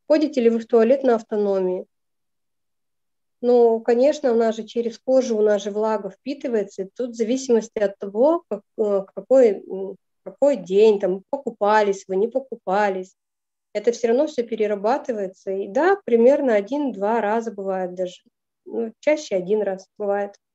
Ходите ли вы в туалет на автономии? Ну, конечно, у нас же через кожу, у нас же влага впитывается, и тут в зависимости от того, какой день, там, покупались вы, не покупались, это все равно все перерабатывается. И да, примерно один-два раза бывает даже. Ну, чаще один раз бывает.